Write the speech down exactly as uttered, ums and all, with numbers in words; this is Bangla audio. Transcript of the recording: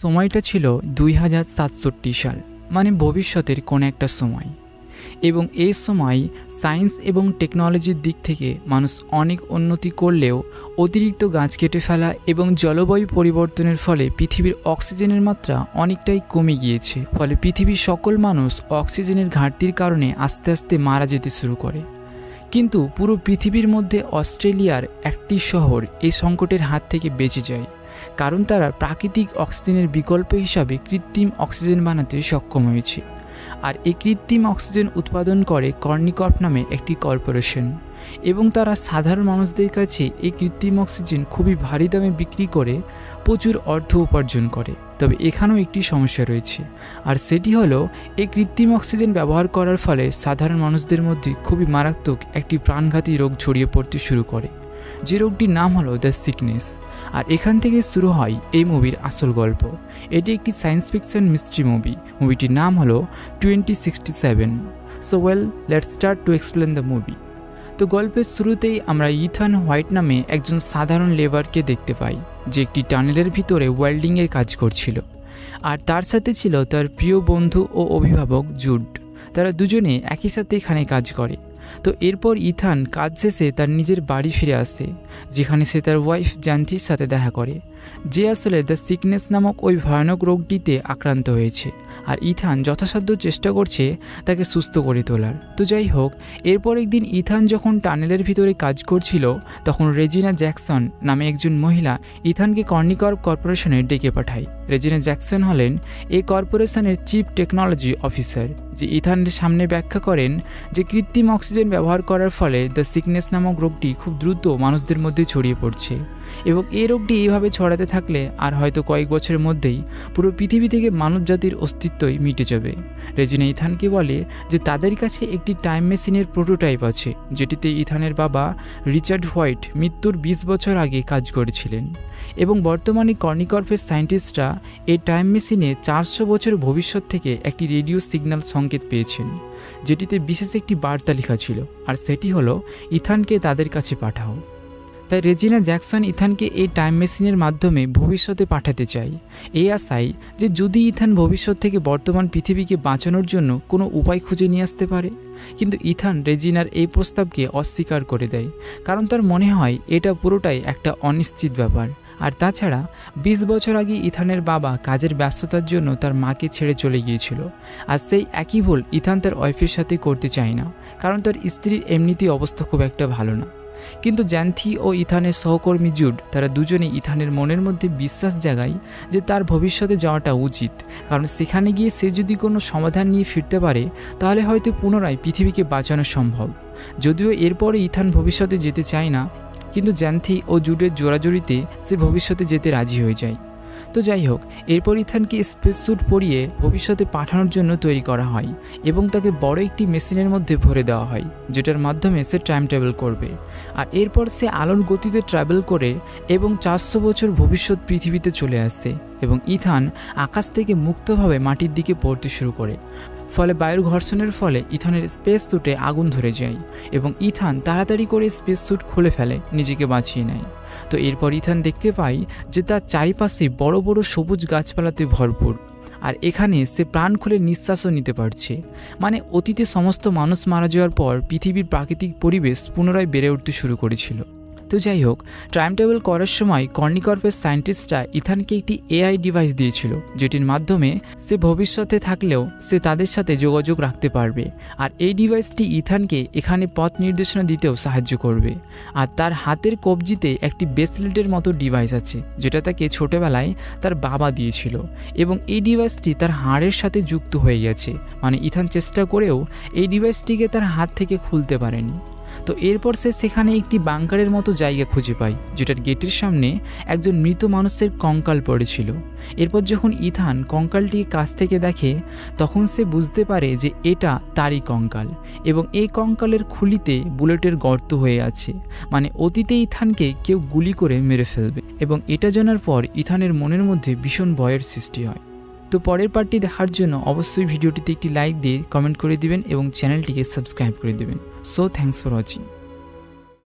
সময়টা ছিল দুই হাজার সাতষট্টি সাল, মানে ভবিষ্যতের কোনো একটা সময়। এবং এই সময় সায়েন্স এবং টেকনোলজির দিক থেকে মানুষ অনেক উন্নতি করলেও অতিরিক্ত গাছ কেটে ফেলা এবং জলবায়ু পরিবর্তনের ফলে পৃথিবীর অক্সিজেনের মাত্রা অনেকটাই কমে গিয়েছে। ফলে পৃথিবীর সকল মানুষ অক্সিজেনের ঘাটতির কারণে আস্তে আস্তে মারা যেতে শুরু করে। কিন্তু পুরো পৃথিবীর মধ্যে অস্ট্রেলিয়ার একটি শহর এই সংকটের হাত থেকে বেঁচে যায়, কারণ তারা প্রাকৃতিক অক্সিজেনের বিকল্প হিসাবে কৃত্রিম অক্সিজেন বানাতে সক্ষম হয়েছে। আর এই কৃত্রিম অক্সিজেন উৎপাদন করে কর্নিকর্প নামে একটি কর্পোরেশন, এবং তারা সাধারণ মানুষদের কাছে এই কৃত্রিম অক্সিজেন খুবই ভারী দামে বিক্রি করে প্রচুর অর্থ উপার্জন করে। তবে এখানেও একটি সমস্যা রয়েছে, আর সেটি হলো এই কৃত্রিম অক্সিজেন ব্যবহার করার ফলে সাধারণ মানুষদের মধ্যে খুবই মারাত্মক একটি প্রাণঘাতী রোগ ছড়িয়ে পড়তে শুরু করে, যে রোগটির নাম হলো দ্য সিকনেস। আর এখান থেকে শুরু হয় এই মুভির আসল গল্প। এটি একটি সায়েন্স ফিকশন মিস্ট্রি মুভি। মুভিটির নাম হলো twenty sixty seven. So well, let's start to explain the movie. তো গল্পের শুরুতেই আমরা ইথান হোয়াইট নামে একজন সাধারণ লেবারকে দেখতে পাই, যে একটি টানেলের ভিতরে ওয়েল্ডিংয়ের কাজ করছিল। আর তার সাথে ছিল তার প্রিয় বন্ধু ও অভিভাবক জুড। তারা দুজনে একই সাথে এখানে কাজ করে। তো এরপর ইথান কাজ শেষে তার নিজের বাড়ি ফিরে আসে, যেখানে সে তার ওয়াইফ জ্যান্থির সাথে দেখা করে, যে আসলে দ্য সিকনেস নামক ওই ভয়ানক রোগটিতে আক্রান্ত হয়েছে। আর ইথান যথাসাধ্য চেষ্টা করছে তাকে সুস্থ করে তোলার। তো যাই হোক, এরপর একদিন ইথান যখন টানেলের ভিতরে কাজ করছিল, তখন রেজিনা জ্যাকসন নামে একজন মহিলা ইথানকে কর্নিকর্প কর্পোরেশনে ডেকে পাঠায়। রেজিনা জ্যাকসন হলেন এই কর্পোরেশনের চিফ টেকনোলজি অফিসার, যে ইথানের সামনে ব্যাখ্যা করেন যে কৃত্রিম অক্সিজেন ব্যবহার করার ফলে দ্য সিকনেস নামক রোগটি খুব দ্রুত মানুষদের মধ্যে ছড়িয়ে পড়ছে, এবং এই রোগটি এইভাবে ছড়াতে থাকলে আর হয়তো কয়েক বছরের মধ্যেই পুরো পৃথিবী থেকে মানব জাতির অস্তিত্বই মিটে যাবে। রেজিনা ইথানকে বলে যে তাদের কাছে একটি টাইম মেশিনের প্রোটোটাইপ আছে, যেটিতে ইথানের বাবা রিচার্ড হোয়াইট মৃত্যুর বিশ বছর আগে কাজ করেছিলেন, এবং বর্তমানে কর্নিকর্পের সায়েন্টিস্টরা এই টাইম মেশিনে চারশো বছর ভবিষ্যৎ থেকে একটি রেডিও সিগন্যাল সংকেত পেয়েছেন, যেটিতে বিশেষ একটি বার্তা লেখা ছিল, আর সেটি হলো ইথানকে তাদের কাছে পাঠাও। তাই রেজিনা জ্যাকসন ইথানকে এই টাইম মেশিনের মাধ্যমে ভবিষ্যতে পাঠাতে চায়, এই আশায় যে যদি ইথান ভবিষ্যৎ থেকে বর্তমান পৃথিবীকে বাঁচানোর জন্য কোনো উপায় খুঁজে নিয়ে আসতে পারে। কিন্তু ইথান রেজিনার এই প্রস্তাবকে অস্বীকার করে দেয়, কারণ তার মনে হয় এটা পুরোটাই একটা অনিশ্চিত ব্যাপার। আর তাছাড়া বিশ বছর আগে ইথানের বাবা কাজের ব্যস্ততার জন্য তার মাকে ছেড়ে চলে গিয়েছিল, আর সেই একই ভুল ইথান তার ওয়াইফের সাথে করতে চায় না, কারণ তার স্ত্রীর এমনিতেই অবস্থা খুব একটা ভালো না। কিন্তু জ্যান্থি ও ইথানের সহকর্মী জুড, তারা দুজনে ইথানের মনের মধ্যে বিশ্বাস জাগায় যে তার ভবিষ্যতে যাওয়াটা উচিত, কারণ সেখানে গিয়ে সে যদি কোনো সমাধান নিয়ে ফিরতে পারে তাহলে হয়তো পুনরায় পৃথিবীকে বাঁচানো সম্ভব। যদিও এরপরে ইথান ভবিষ্যতে যেতে চায় না, কিন্তু জ্যান্থি ও জুডের জোরাজুরিতে সে ভবিষ্যতে যেতে রাজি হয়ে যায়। তো যাই হোক, এরপর ইথানকে স্পেস স্যুট পরিয়ে ভবিষ্যতে পাঠানোর জন্য তৈরি করা হয়, এবং তাকে বড় একটি মেশিনের মধ্যে ভরে দেওয়া হয়, যেটার মাধ্যমে সে টাইম ট্রাভেল করবে। আর এরপর সে আলোর গতিতে ট্রাভেল করে এবং চারশো বছর ভবিষ্যৎ পৃথিবীতে চলে আসে, এবং ইথান আকাশ থেকে মুক্তভাবে মাটির দিকে পড়তে শুরু করে। ফলে বায়ুর ঘর্ষণের ফলে ইথানের স্পেস স্যুটে আগুন ধরে যায়, এবং ইথান তাড়াতাড়ি করে স্পেস স্যুট খুলে ফেলে, নিজেকে বাঁচিয়ে নেয়। তো এরপর ইথান দেখতে পাই যে তার চারিপাশে বড় বড় সবুজ গাছপালাতে ভরপুর, আর এখানে সে প্রাণ খুলে নিঃশ্বাসও নিতে পারছে। মানে অতীতে সমস্ত মানুষ মারা যাওয়ার পর পৃথিবীর প্রাকৃতিক পরিবেশ পুনরায় বেড়ে উঠতে শুরু করেছিল। তো যাই হোক, টাইম ট্রাভেল করার সময় কর্নিকর্পের সায়েন্টিস্টরা ইথানকে একটি এআই ডিভাইস দিয়েছিল, যেটির মাধ্যমে সে ভবিষ্যতে থাকলেও সে তাদের সাথে যোগাযোগ রাখতে পারবে। আর এই ডিভাইসটি ইথানকে এখানে পথ নির্দেশনা দিতেও সাহায্য করবে। আর তার হাতের কবজিতে একটি ব্রেসলেটের মতো ডিভাইস আছে, যেটা তাকে ছোটবেলায় তার বাবা দিয়েছিল, এবং এই ডিভাইসটি তার হাড়ের সাথে যুক্ত হয়ে গেছে। মানে ইথান চেষ্টা করেও এই ডিভাইসটিকে তার হাত থেকে খুলতে পারেনি। তো এরপর সে সেখানে একটি বাংকারের মতো জায়গা খুঁজে পায়, যেটার গেটের সামনে একজন মৃত মানুষের কঙ্কাল পড়েছিল। এরপর যখন ইথান কঙ্কালটিকে কাছ থেকে দেখে, তখন সে বুঝতে পারে যে এটা তারই কঙ্কাল, এবং এই কঙ্কালের খুলিতে বুলেটের গর্ত হয়ে আছে। মানে অতীতে ইথানকে কেউ গুলি করে মেরে ফেলবে, এবং এটা জানার পর ইথানের মনের মধ্যে ভীষণ ভয়ের সৃষ্টি হয়। তো পরের পার্টটি দেখার জন্য অবশ্যই ভিডিওটিতে একটি লাইক দিয়ে কমেন্ট করে দিবেন এবং চ্যানেলটিকে সাবস্ক্রাইব করে দিবেন। So thanks for watching.